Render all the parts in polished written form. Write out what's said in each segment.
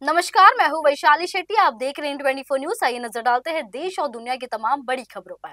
नमस्कार, मैं हूँ वैशाली शेट्टी। आप देख रहे हैं 24 न्यूज। आइए नजर डालते हैं देश और दुनिया की तमाम बड़ी खबरों पर।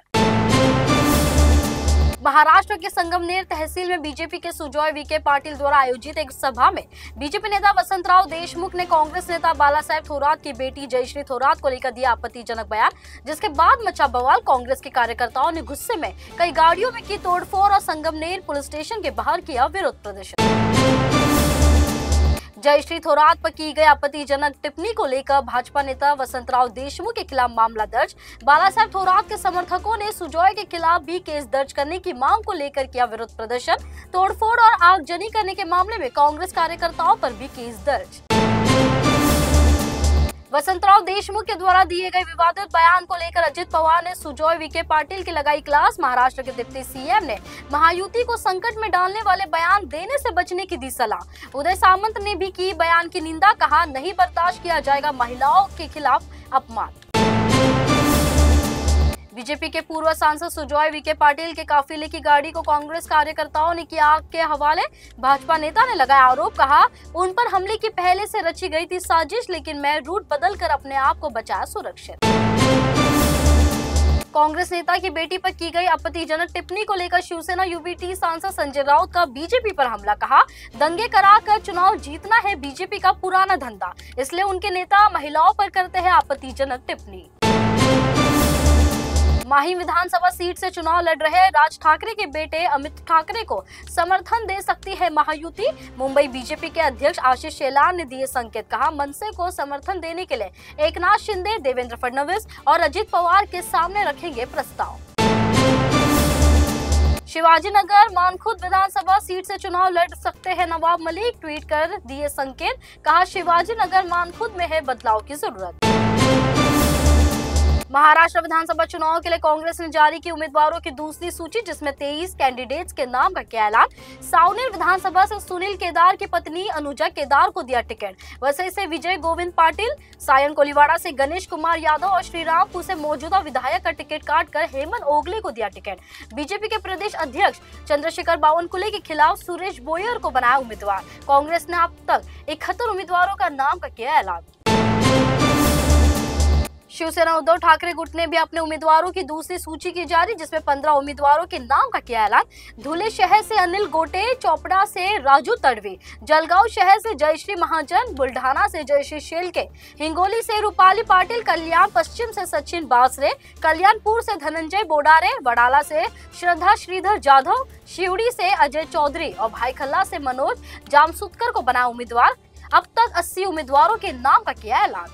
महाराष्ट्र के संगमनेर तहसील में बीजेपी के सुजॉय विखे पाटिल द्वारा आयोजित एक सभा में बीजेपी नेता वसंतराव देशमुख ने कांग्रेस नेता बालासाहेब थोरात की बेटी जयश्री थोरात को लेकर दिया आपत्तिजनक बयान, जिसके बाद मचा बवाल। कांग्रेस के कार्यकर्ताओं ने गुस्से में कई गाड़ियों में की तोड़फोड़ और संगमनेर पुलिस स्टेशन के बाहर किया विरोध प्रदर्शन। जयश्री थोरात पर की गई आपत्तिजनक टिप्पणी को लेकर भाजपा नेता वसंतराव देशमुख के खिलाफ मामला दर्ज। बालासाहेब थोरात के समर्थकों ने सुजॉय के खिलाफ भी केस दर्ज करने की मांग को लेकर किया विरोध प्रदर्शन। तोड़फोड़ और आगजनी करने के मामले में कांग्रेस कार्यकर्ताओं पर भी केस दर्ज। वसंतराव देशमुख के द्वारा दिए गए विवादित बयान को लेकर अजित पवार ने सुजॉय विखे पाटिल की लगाई क्लास। महाराष्ट्र के डिप्टी सीएम ने महायुति को संकट में डालने वाले बयान देने से बचने की दी सलाह। उदय सामंत ने भी की बयान की निंदा, कहा नहीं बर्दाश्त किया जाएगा महिलाओं के खिलाफ अपमान। बीजेपी के पूर्व सांसद सुजॉय विखे पाटिल के काफिले की गाड़ी को कांग्रेस कार्यकर्ताओं ने किया आग के हवाले। भाजपा नेता ने लगाया आरोप, कहा उन पर हमले की पहले से रची गई थी साजिश, लेकिन मैं रूट बदलकर अपने आप को बचाया सुरक्षित। कांग्रेस नेता की बेटी पर की गई आपत्तिजनक टिप्पणी को लेकर शिवसेना यूबीटी सांसद संजय राउत का बीजेपी पर हमला, कहा दंगे कराकर चुनाव जीतना है बीजेपी का पुराना धंधा, इसलिए उनके नेता महिलाओं पर करते हैं आपत्तिजनक टिप्पणी। माही विधानसभा सीट से चुनाव लड़ रहे राज ठाकरे के बेटे अमित ठाकरे को समर्थन दे सकती है महायुति। मुंबई बीजेपी के अध्यक्ष आशीष शेलार ने दिए संकेत, कहा मनसे को समर्थन देने के लिए एकनाथ शिंदे, देवेंद्र फडणवीस और अजित पवार के सामने रखेंगे प्रस्ताव। शिवाजीनगर मानखुद विधानसभा सीट से चुनाव लड़ सकते हैं नवाब मलिक, ट्वीट कर दिए संकेत, कहा शिवाजीनगर मानखुद में है बदलाव की जरूरत। महाराष्ट्र विधानसभा चुनाव के लिए कांग्रेस ने जारी की उम्मीदवारों की दूसरी सूची, जिसमें 23 कैंडिडेट्स के नाम का किया ऐलान। सावनेर विधानसभा से सुनील केदार की पत्नी अनुजा केदार को दिया टिकट। वसई से विजय गोविंद पाटिल, सायन कोलीवाड़ा से गणेश कुमार यादव और श्रीरामपुर से मौजूदा विधायक का टिकट काटकर हेमंत ओगले को दिया टिकट। बीजेपी के प्रदेश अध्यक्ष चंद्रशेखर बावनकुले के खिलाफ सुरेश बोयर को बनाया उम्मीदवार। कांग्रेस ने अब तक 71 उम्मीदवारों का नाम का किया ऐलान। शिवसेना उद्धव ठाकरे गुट ने भी अपने उम्मीदवारों की दूसरी सूची की जारी, जिसमें 15 उम्मीदवारों के नाम का किया ऐलान। धुले शहर से अनिल गोटे, चोपड़ा से राजू तड़वी, जलगांव शहर से जयश्री महाजन, बुल्ढाना से जयश्री शेलके, हिंगोली से रूपाली पाटिल, कल्याण पश्चिम से सचिन बासरे, कल्याणपुर से धनंजय बोडारे, वडाला से श्रद्धा श्रीधर जाधव, शिवड़ी से अजय चौधरी और भाईखल्ला से मनोज जामसुतकर को बनाया उम्मीदवार। अब तक 80 उम्मीदवारों के नाम का किया ऐलान।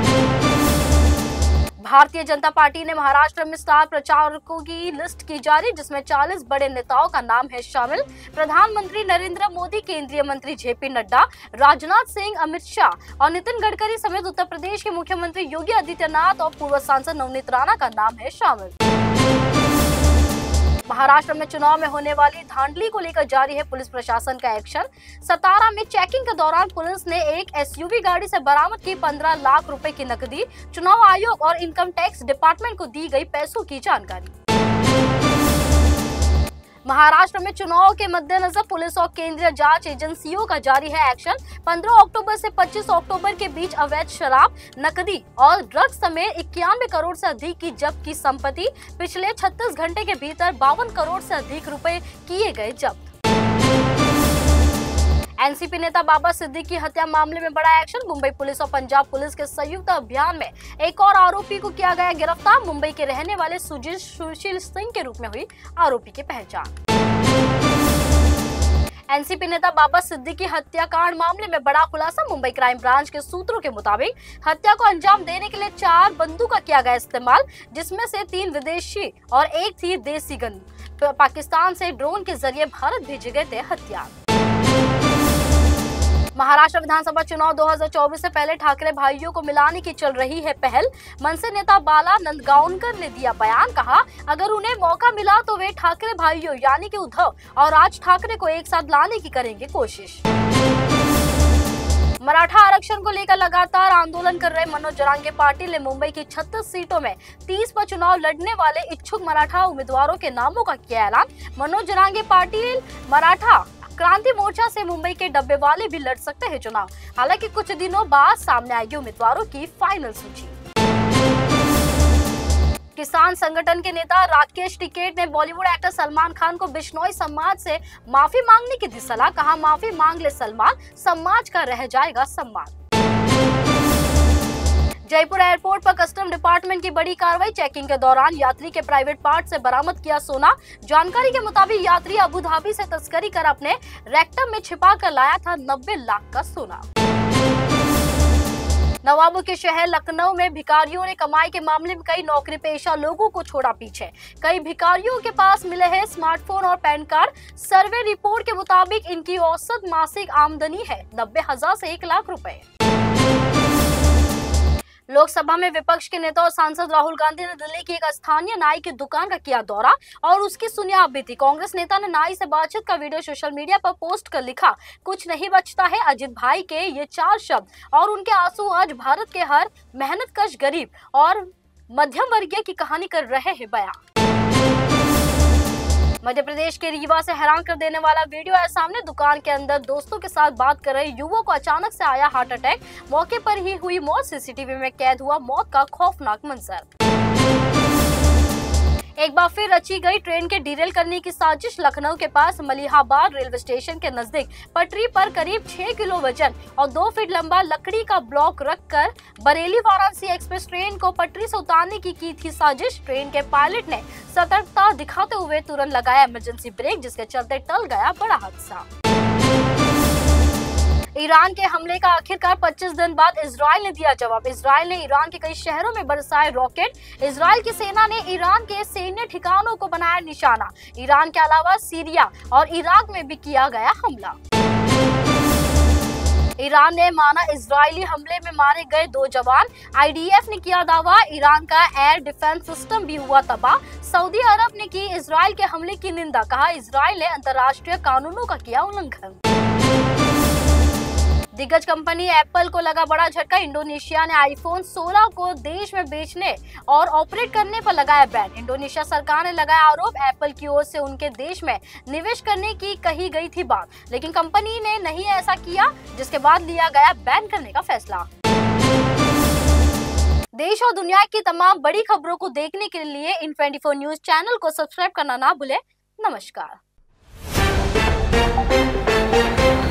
भारतीय जनता पार्टी ने महाराष्ट्र में स्टार प्रचारकों की लिस्ट की जारी, जिसमें 40 बड़े नेताओं का नाम है शामिल। प्रधानमंत्री नरेंद्र मोदी, केंद्रीय मंत्री जेपी नड्डा, राजनाथ सिंह, अमित शाह और नितिन गडकरी समेत उत्तर प्रदेश के मुख्यमंत्री योगी आदित्यनाथ और पूर्व सांसद नवनीत राणा का नाम है शामिल। महाराष्ट्र में चुनाव में होने वाली धांधली को लेकर जारी है पुलिस प्रशासन का एक्शन। सतारा में चेकिंग के दौरान पुलिस ने एक एसयूवी गाड़ी से बरामद की 15 लाख रुपए की नकदी। चुनाव आयोग और इनकम टैक्स डिपार्टमेंट को दी गई पैसों की जानकारी। महाराष्ट्र में चुनाव के मद्देनजर पुलिस और केंद्रीय जांच एजेंसियों का जारी है एक्शन। 15 अक्टूबर से 25 अक्टूबर के बीच अवैध शराब, नकदी और ड्रग्स समेत 91 करोड़ से अधिक की जब्त की संपत्ति। पिछले 36 घंटे के भीतर 52 करोड़ से अधिक रुपए किए गए जब्त। एनसीपी नेता बाबा सिद्दीकी हत्या मामले में बड़ा एक्शन। मुंबई पुलिस और पंजाब पुलिस के संयुक्त अभियान में एक और आरोपी को किया गया गिरफ्तार। मुंबई के रहने वाले सुशील सिंह के रूप में हुई आरोपी की पहचान। एनसीपी नेता बाबा सिद्दीकी हत्याकांड मामले में बड़ा खुलासा। मुंबई क्राइम ब्रांच के सूत्रों के मुताबिक हत्या को अंजाम देने के लिए 4 बंदूक का किया गया इस्तेमाल, जिसमें से 3 विदेशी और 1 थी देसी गन। पाकिस्तान से ड्रोन के जरिए भारत भेजे गए थे हथियार। महाराष्ट्र विधानसभा चुनाव 2024 से पहले ठाकरे भाइयों को मिलाने की चल रही है पहल। मनसे नेता बाला नंदगांवकर ने दिया बयान, कहा अगर उन्हें मौका मिला तो वे ठाकरे भाइयों यानी कि उद्धव और राज ठाकरे को एक साथ लाने की करेंगे कोशिश। मराठा आरक्षण को लेकर लगातार आंदोलन कर रहे मनोज जरांगे पाटिल ने मुंबई की 36 सीटों में 30 पर चुनाव लड़ने वाले इच्छुक मराठा उम्मीदवारों के नामों का किया ऐलान। मनोज जरांगे पाटिल मराठा क्रांति मोर्चा से मुंबई के डब्बे वाले भी लड़ सकते हैं चुनाव। हालांकि कुछ दिनों बाद सामने आएगी उम्मीदवारों की फाइनल सूची। किसान संगठन के नेता राकेश टिकैत ने बॉलीवुड एक्टर सलमान खान को बिश्नोई समाज से माफी मांगने की दी सलाह। कहा, माफी मांग ले सलमान, समाज का रह जाएगा सम्मान। जयपुर एयरपोर्ट पर कस्टम डिपार्टमेंट की बड़ी कार्रवाई। चेकिंग के दौरान यात्री के प्राइवेट पार्ट से बरामद किया सोना। जानकारी के मुताबिक यात्री अबू धाबी से तस्करी कर अपने रेक्टम में छिपा कर लाया था 90 लाख का सोना। नवाबों के शहर लखनऊ में भिखारियों ने कमाई के मामले में कई नौकरी पेशा लोगों को छोड़ा पीछे। कई भिखारियों के पास मिले हैं स्मार्टफोन और पैन कार्ड। सर्वे रिपोर्ट के मुताबिक इनकी औसत मासिक आमदनी है 90,000 से 1 लाख रुपए। लोकसभा में विपक्ष के नेता और सांसद राहुल गांधी ने दिल्ली की एक स्थानीय नाई की दुकान का किया दौरा और उसकी सुनी आप बीती। कांग्रेस नेता ने नाई से बातचीत का वीडियो सोशल मीडिया पर पोस्ट कर लिखा, कुछ नहीं बचता है। अजित भाई के ये 4 शब्द और उनके आंसू आज भारत के हर मेहनतकश गरीब और मध्यम वर्गीय की कहानी कर रहे हैं बयां। मध्य प्रदेश के रीवा से हैरान कर देने वाला वीडियो है सामने। दुकान के अंदर दोस्तों के साथ बात कर रहे युवक को अचानक से आया हार्ट अटैक। मौके पर ही हुई मौत। सीसीटीवी में कैद हुआ मौत का खौफनाक मंजर। एक बार फिर रची गई ट्रेन के डिरेल करने की साजिश। लखनऊ के पास मलिहाबाद रेलवे स्टेशन के नजदीक पटरी पर करीब 6 किलो वजन और 2 फीट लंबा लकड़ी का ब्लॉक रखकर बरेली वाराणसी एक्सप्रेस ट्रेन को पटरी से उतारने की थी साजिश। ट्रेन के पायलट ने सतर्कता दिखाते हुए तुरंत लगाया इमरजेंसी ब्रेक, जिसके चलते टल गया बड़ा हादसा। ईरान के हमले का आखिरकार 25 दिन बाद इजराइल ने दिया जवाब। इजराइल ने ईरान के कई शहरों में बरसाए रॉकेट। इजराइल की सेना ने ईरान के सैन्य ठिकानों को बनाया निशाना। ईरान के अलावा सीरिया और इराक में भी किया गया हमला। ईरान ने माना इजरायली हमले में मारे गए 2 जवान। आईडीएफ ने किया दावा, ईरान का एयर डिफेंस सिस्टम भी हुआ तबाह। सऊदी अरब ने की इजराइल के हमले की निंदा। कहा, इजराइल ने अंतर्राष्ट्रीय कानूनों का किया उल्लंघन। दिग्गज कंपनी एप्पल को लगा बड़ा झटका। इंडोनेशिया ने आईफोन 16 को देश में बेचने और ऑपरेट करने पर लगाया बैन। इंडोनेशिया सरकार ने लगाया आरोप, एप्पल की ओर से उनके देश में निवेश करने की कही गई थी बात, लेकिन कंपनी ने नहीं ऐसा किया, जिसके बाद लिया गया बैन करने का फैसला। देश और दुनिया की तमाम बड़ी खबरों को देखने के लिए इन 24 न्यूज चैनल को सब्सक्राइब करना ना भूलें। नमस्कार।